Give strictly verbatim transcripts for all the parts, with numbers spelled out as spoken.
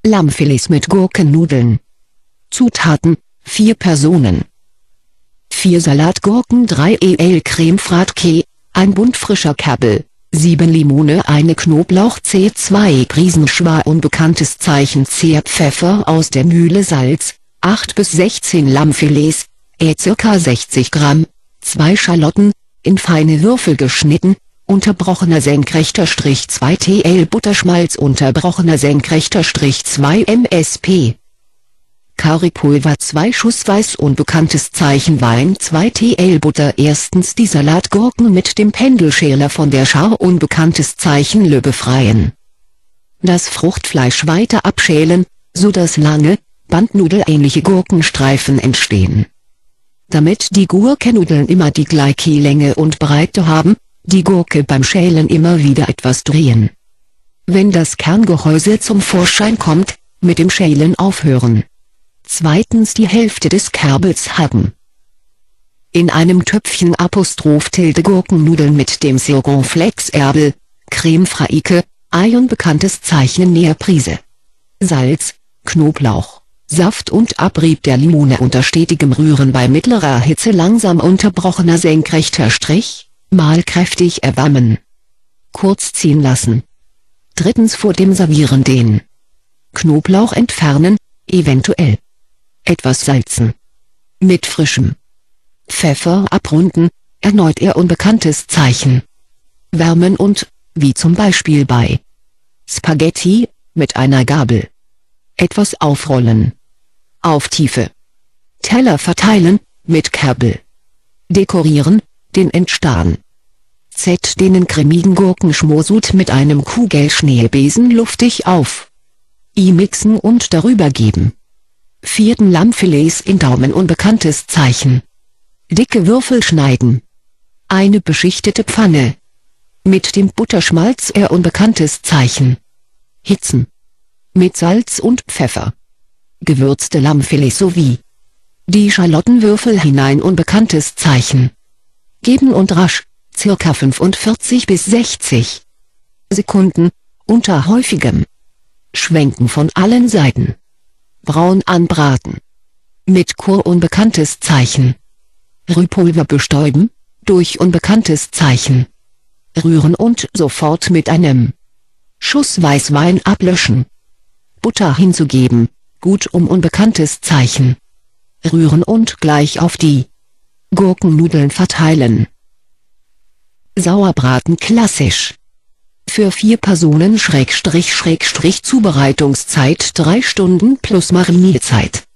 Lammfilets mit Gurkennudeln. Zutaten: vier Personen. vier Salatgurken, drei Esslöffel Creme Fraîche, ein Bund frischer Kerbel, sieben Limone, eine Knoblauchzehe, zwei Prisen Schwa unbekanntes Zeichen Zehe Pfeffer aus der Mühle, Salz, acht bis sechzehn Lammfilets, äh ca. sechzig Gramm, zwei Schalotten, in feine Würfel geschnitten, unterbrochener senkrechter Strich zwei Teelöffel Butterschmalz, unterbrochener senkrechter Strich zwei Esslöffel. Currypulver zwei Schuss, weiß unbekanntes Zeichen Wein zwei Teelöffel Butter. Erstens die Salatgurken mit dem Pendelschäler von der Schale unbekanntes Zeichen Lö befreien. Das Fruchtfleisch weiter abschälen, so dass lange, bandnudelähnliche Gurkenstreifen entstehen. Damit die Gurkennudeln immer die gleiche Länge und Breite haben, die Gurke beim Schälen immer wieder etwas drehen. Wenn das Kerngehäuse zum Vorschein kommt, mit dem Schälen aufhören. Zweitens die Hälfte des Kerbels hacken. In einem Töpfchen Apostroph Tilde Gurkennudeln mit dem Circonflex Erbel, Creme Fraîche, Ei unbekanntes Zeichen Nährprise. Salz, Knoblauch, Saft und Abrieb der Limone unter stetigem Rühren bei mittlerer Hitze langsam unterbrochener senkrechter Strich, mal kräftig erwärmen. Kurz ziehen lassen. Drittens vor dem Servieren den Knoblauch entfernen, eventuell etwas salzen. Mit frischem Pfeffer abrunden, erneut eher unbekanntes Zeichen. Wärmen und, wie zum Beispiel bei Spaghetti, mit einer Gabel etwas aufrollen. Auf tiefe Teller verteilen, mit Kerbel dekorieren, den Entstarren. Z den cremigen Gurkenschmorsud mit einem Kugelschneebesen luftig auf I mixen und darüber geben. Vierten Lammfilets in Daumen unbekanntes Zeichen. Dicke Würfel schneiden. Eine beschichtete Pfanne. Mit dem Butterschmalz eher unbekanntes Zeichen. Hitzen. Mit Salz und Pfeffer. Gewürzte Lammfilets sowie die Schalottenwürfel hinein unbekanntes Zeichen. Geben und rasch, circa fünfundvierzig bis sechzig Sekunden, unter häufigem Schwenken von allen Seiten. Braun anbraten. Mit Kur unbekanntes Zeichen. Rührpulver bestäuben, durch unbekanntes Zeichen. Rühren und sofort mit einem Schuss Weißwein ablöschen. Butter hinzugeben, gut um unbekanntes Zeichen. Rühren und gleich auf die Gurkennudeln verteilen. Sauerbraten klassisch. Für vier Personen Schrägstrich Schrägstrich Zubereitungszeit drei Stunden plus Marinierzeit.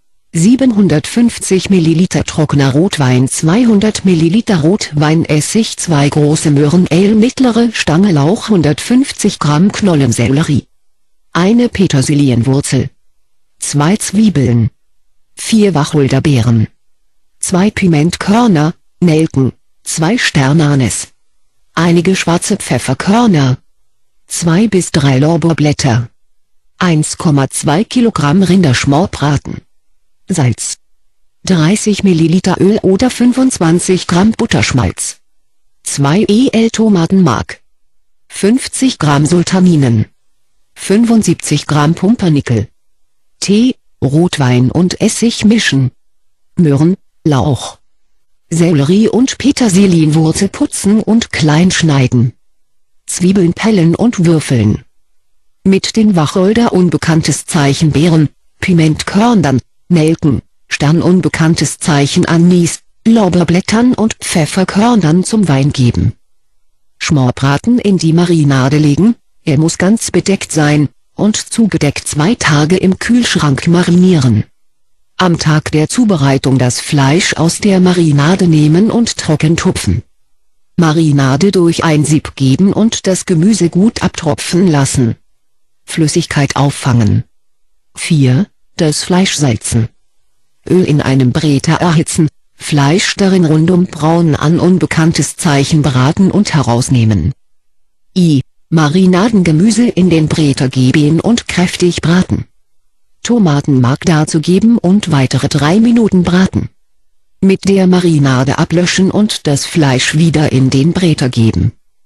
siebenhundertfünfzig Milliliter trockener Rotwein, zweihundert Milliliter Rotweinessig, zwei große Möhren, Ale mittlere Stange Lauch, hundertfünfzig Gramm Knollensellerie, eine Petersilienwurzel, zwei Zwiebeln, vier Wacholderbeeren, zwei Pimentkörner, Nelken, zwei Sternanis, einige schwarze Pfefferkörner, zwei bis drei Lorbeerblätter, eins Komma zwei Kilogramm Rinderschmorbraten, Salz, dreißig Milliliter Öl oder fünfundzwanzig Gramm Butterschmalz, zwei Esslöffel Tomatenmark, fünfzig Gramm Sultaninen, fünfundsiebzig Gramm Pumpernickel, Tee, Rotwein und Essig mischen. Möhren, Lauch, Sellerie und Petersilienwurzel putzen und klein schneiden. Zwiebeln pellen und würfeln. Mit den Wacholder unbekanntes Zeichen Beeren, Pimentkörnern, Nelken, Stern unbekanntes Zeichen Anis, Lorbeerblättern und Pfefferkörnern zum Wein geben. Schmorbraten in die Marinade legen, er muss ganz bedeckt sein, und zugedeckt zwei Tage im Kühlschrank marinieren. Am Tag der Zubereitung das Fleisch aus der Marinade nehmen und trocken tupfen. Marinade durch ein Sieb geben und das Gemüse gut abtropfen lassen. Flüssigkeit auffangen. vier. Das Fleisch salzen. Öl in einem Bräter erhitzen, Fleisch darin rundum braun an unbekanntes Zeichen braten und herausnehmen. I. Marinadengemüse in den Bräter geben und kräftig braten. Tomatenmark dazugeben und weitere drei Minuten braten. Mit der Marinade ablöschen und das Fleisch wieder in den Bräter geben.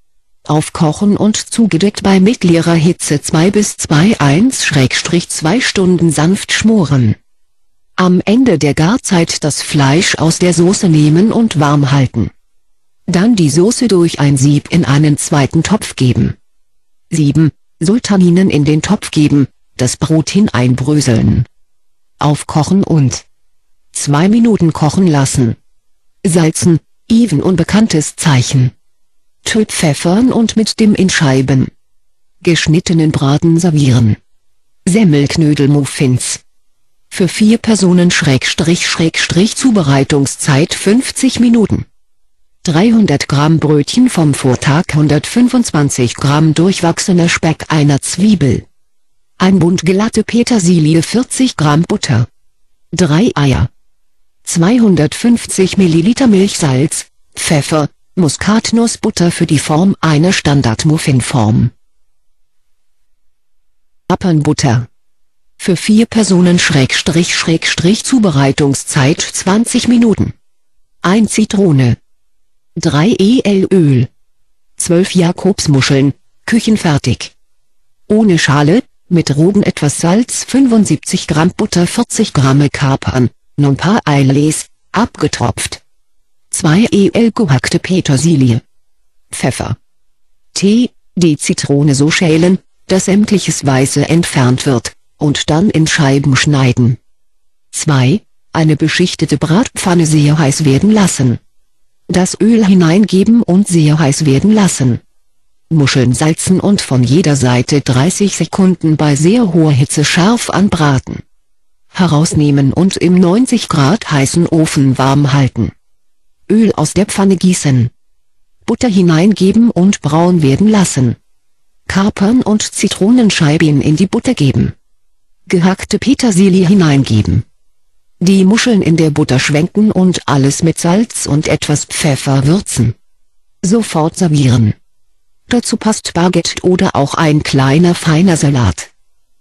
Aufkochen und zugedeckt bei mittlerer Hitze zwei bis zwei Komma eins zwei Stunden sanft schmoren. Am Ende der Garzeit das Fleisch aus der Soße nehmen und warm halten. Dann die Soße durch ein Sieb in einen zweiten Topf geben. sieben. Sultaninen in den Topf geben, das Brot hineinbröseln. Aufkochen und zwei Minuten kochen lassen. Salzen, even unbekanntes Zeichen. Töt pfeffern und mit dem in Scheiben geschnittenen Braten servieren. Semmelknödelmuffins. Für vier Personen Schrägstrich Schrägstrich Zubereitungszeit fünfzig Minuten. dreihundert Gramm Brötchen vom Vortag, hundertfünfundzwanzig Gramm durchwachsener Speck einer Zwiebel. Ein Bund glatte Petersilie, vierzig Gramm Butter. drei Eier. zweihundertfünfzig Milliliter Milch, Salz, Pfeffer, Muskatnussbutter für die Form einer Standard-Muffinform. Kapernbutter. Für vier Personen Schrägstrich Schrägstrich Zubereitungszeit zwanzig Minuten. ein Zitrone. drei Esslöffel Öl. zwölf Jakobsmuscheln, küchenfertig. Ohne Schale, mit rohen etwas Salz, fünfundsiebzig Gramm Butter, vierzig Gramm Kapern, non par Eiles, abgetropft. zwei Esslöffel gehackte Petersilie. Pfeffer. Tee, die Zitrone so schälen, dass sämtliches Weiße entfernt wird, und dann in Scheiben schneiden. zwei. Eine beschichtete Bratpfanne sehr heiß werden lassen. Das Öl hineingeben und sehr heiß werden lassen. Muscheln salzen und von jeder Seite dreißig Sekunden bei sehr hoher Hitze scharf anbraten. Herausnehmen und im neunzig Grad heißen Ofen warm halten. Öl aus der Pfanne gießen. Butter hineingeben und braun werden lassen. Kapern und Zitronenscheiben in die Butter geben. Gehackte Petersilie hineingeben. Die Muscheln in der Butter schwenken und alles mit Salz und etwas Pfeffer würzen. Sofort servieren. Dazu passt Baguette oder auch ein kleiner feiner Salat.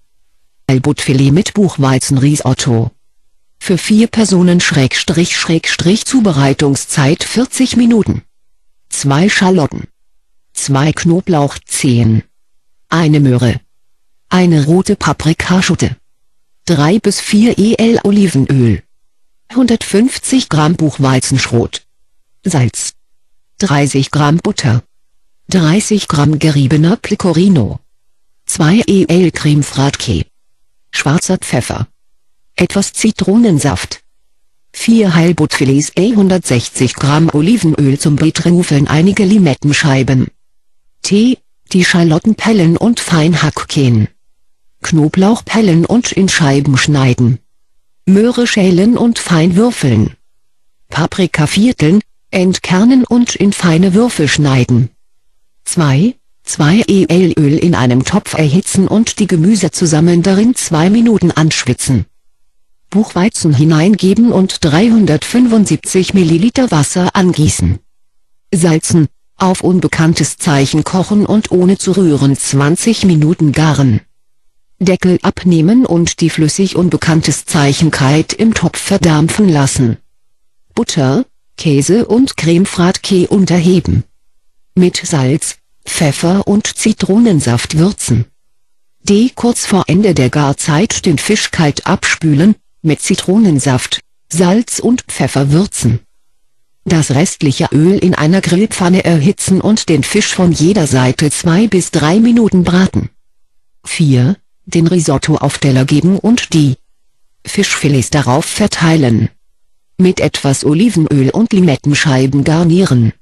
Buttfilet mit Buchweizenrisotto. Für vier Personen Schrägstrich Schrägstrich Zubereitungszeit vierzig Minuten. zwei Schalotten. zwei Knoblauchzehen. Eine Möhre. Eine rote Paprikaschote. drei bis vier Esslöffel Olivenöl. hundertfünfzig Gramm Buchweizenschrot. Salz. dreißig Gramm Butter. dreißig Gramm geriebener Pecorino. zwei Esslöffel Creme Frappé. Schwarzer Pfeffer. Etwas Zitronensaft. vier Heilbuttfilets, hundertsechzig Gramm Olivenöl zum Betrüffeln, einige Limettenscheiben. Tee, die Schalotten pellen und fein hacken. Knoblauch pellen und in Scheiben schneiden. Möhre schälen und fein würfeln. Paprika vierteln, entkernen und in feine Würfel schneiden. zwei. zwei Esslöffel Öl in einem Topf erhitzen und die Gemüse zusammen darin zwei Minuten anschwitzen. Buchweizen hineingeben und dreihundertfünfundsiebzig Milliliter Wasser angießen. Salzen, auf unbekanntes Zeichen kochen und ohne zu rühren zwanzig Minuten garen. Deckel abnehmen und die flüssig unbekanntes Zeichen kalt im Topf verdampfen lassen. Butter, Käse und Creme Frappé unterheben. Mit Salz, Pfeffer und Zitronensaft würzen. D. Kurz vor Ende der Garzeit den Fisch kalt abspülen, mit Zitronensaft, Salz und Pfeffer würzen. Das restliche Öl in einer Grillpfanne erhitzen und den Fisch von jeder Seite zwei bis drei Minuten braten. vier. Den Risotto auf Teller geben und die Fischfilets darauf verteilen. Mit etwas Olivenöl und Limettenscheiben garnieren.